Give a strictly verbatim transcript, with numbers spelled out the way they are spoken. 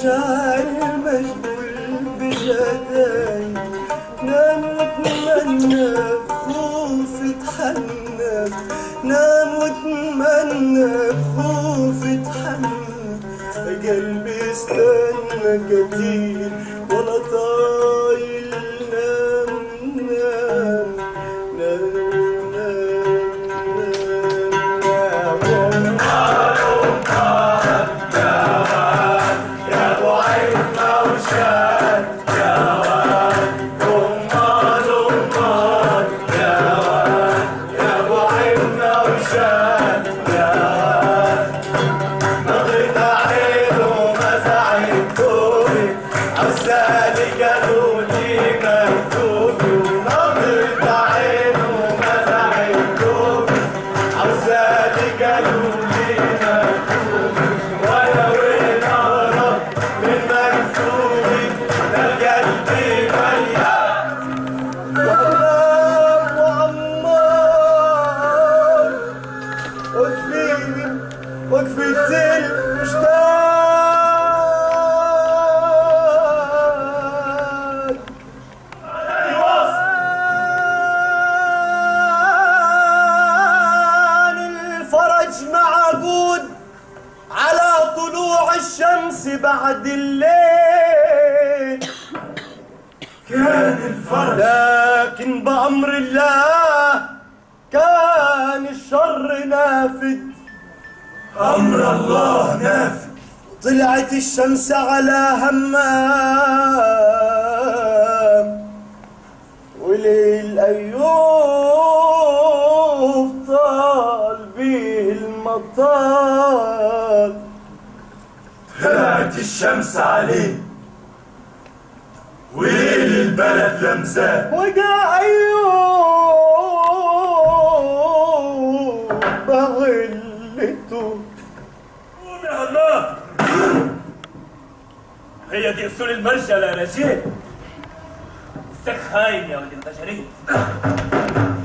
شاعر مشغول بجداي، نام واتمنى بخوف اتحنى، نام واتمنى بخوف اتحنى، قلبي استنى كتير ولا طايل، نام نام نام بعد الليل كان الفرج، لكن بأمر الله كان الشر نافذ. أمر الله نافذ. طلعت الشمس على همام، وليل أيوب طال بيه المطار. طلعت الشمس عليه وليل البلد لمساه، وجا أيوب بغلته. قوم يا الله، هي دي أصول المرجلة يا رجال. السك خاين يا ولد البشرية.